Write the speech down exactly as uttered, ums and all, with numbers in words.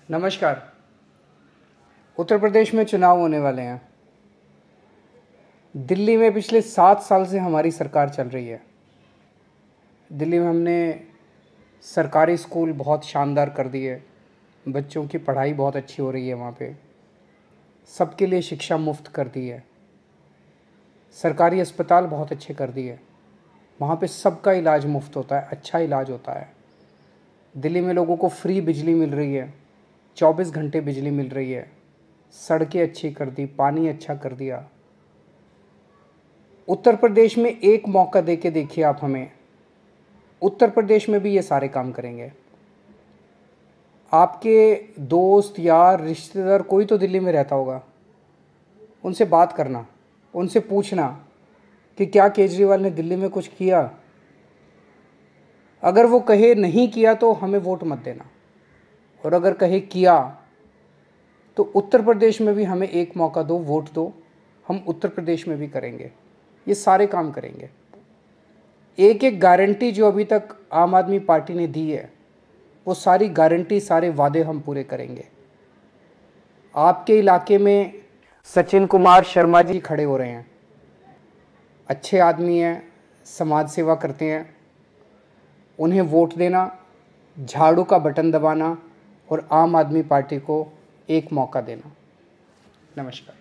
नमस्कार। उत्तर प्रदेश में चुनाव होने वाले हैं। दिल्ली में पिछले सात साल से हमारी सरकार चल रही है। दिल्ली में हमने सरकारी स्कूल बहुत शानदार कर दिए, बच्चों की पढ़ाई बहुत अच्छी हो रही है, वहाँ पे सबके लिए शिक्षा मुफ्त कर दी है। सरकारी अस्पताल बहुत अच्छे कर दिए, वहाँ पे सबका इलाज मुफ्त होता है, अच्छा इलाज होता है। दिल्ली में लोगों को फ्री बिजली मिल रही है, चौबीस घंटे बिजली मिल रही है। सड़कें अच्छी कर दी, पानी अच्छा कर दिया। उत्तर प्रदेश में एक मौका दे के देखिए आप हमें, उत्तर प्रदेश में भी ये सारे काम करेंगे। आपके दोस्त यार रिश्तेदार कोई तो दिल्ली में रहता होगा, उनसे बात करना, उनसे पूछना कि क्या केजरीवाल ने दिल्ली में कुछ किया। अगर वो कहे नहीं किया तो हमें वोट मत देना, और अगर कहे किया तो उत्तर प्रदेश में भी हमें एक मौका दो, वोट दो। हम उत्तर प्रदेश में भी करेंगे, ये सारे काम करेंगे। एक एक गारंटी जो अभी तक आम आदमी पार्टी ने दी है, वो सारी गारंटी, सारे वादे हम पूरे करेंगे। आपके इलाके में सचिन कुमार शर्मा जी खड़े हो रहे हैं, अच्छे आदमी हैं, समाज सेवा करते हैं। उन्हें वोट देना, झाड़ू का बटन दबाना और आम आदमी पार्टी को एक मौका देना। नमस्कार।